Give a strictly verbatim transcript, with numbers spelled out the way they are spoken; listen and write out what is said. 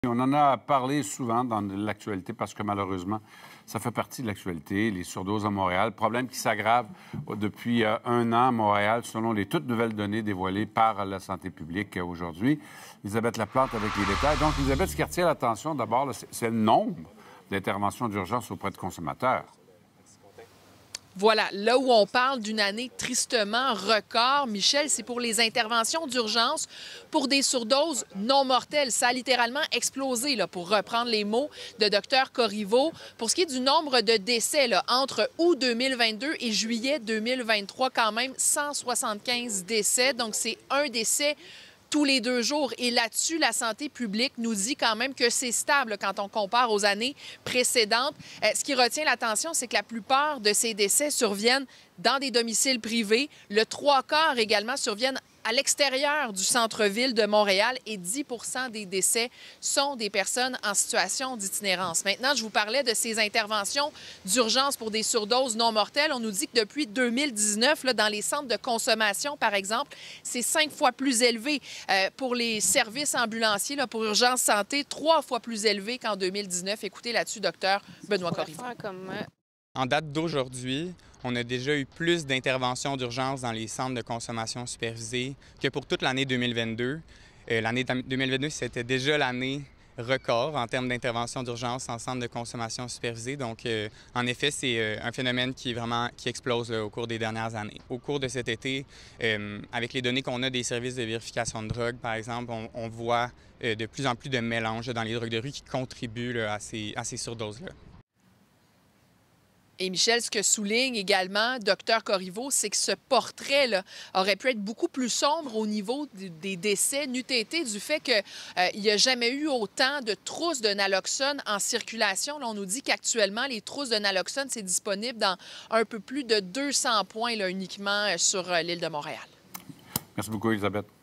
On en a parlé souvent dans l'actualité parce que malheureusement, ça fait partie de l'actualité, les surdoses à Montréal. Problème qui s'aggrave depuis euh, un an à Montréal, selon les toutes nouvelles données dévoilées par la santé publique euh, aujourd'hui. Elisabeth Laplante avec les détails. Donc, Elisabeth, ce qui retient l'attention d'abord, c'est le nombre d'interventions d'urgence auprès de consommateurs. Voilà, là où on parle d'une année tristement record, Michel, c'est pour les interventions d'urgence pour des surdoses non mortelles. Ça a littéralement explosé, là, pour reprendre les mots de Dr Corriveau. Pour ce qui est du nombre de décès, là, entre août deux mille vingt-deux et juillet deux mille vingt-trois, quand même cent soixante-quinze décès. Donc, c'est un décès tous les deux jours. Et là-dessus, la santé publique nous dit quand même que c'est stable quand on compare aux années précédentes. Euh, ce qui retient l'attention, c'est que la plupart de ces décès surviennent dans des domiciles privés. Le trois quarts également surviennent à l'extérieur du centre-ville de Montréal et dix pour cent des décès sont des personnes en situation d'itinérance. Maintenant, je vous parlais de ces interventions d'urgence pour des surdoses non mortelles. On nous dit que depuis deux mille dix-neuf, là, dans les centres de consommation, par exemple, c'est cinq fois plus élevé. Euh, pour les services ambulanciers, là, pour urgence santé, trois fois plus élevé qu'en deux mille dix-neuf. Écoutez là-dessus, docteur Benoît Corriveau. En date d'aujourd'hui, on a déjà eu plus d'interventions d'urgence dans les centres de consommation supervisés que pour toute l'année deux mille vingt-deux. Euh, l'année deux mille vingt-deux, c'était déjà l'année record en termes d'intervention d'urgence en centre de consommation supervisés. Donc, euh, en effet, c'est euh, un phénomène qui, est vraiment, qui explose là, au cours des dernières années. Au cours de cet été, euh, avec les données qu'on a des services de vérification de drogue, par exemple, on, on voit euh, de plus en plus de mélanges dans les drogues de rue qui contribuent là, à ces, à ces surdoses-là. Et Michel, ce que souligne également Dr Corriveau, c'est que ce portrait là, aurait pu être beaucoup plus sombre au niveau des décès, n'eût été du fait qu'il euh, n'y a jamais eu autant de trousses de naloxone en circulation. Là, on nous dit qu'actuellement, les trousses de naloxone, c'est disponible dans un peu plus de deux cents points là, uniquement sur euh, l'île de Montréal. Merci beaucoup, Elisabeth.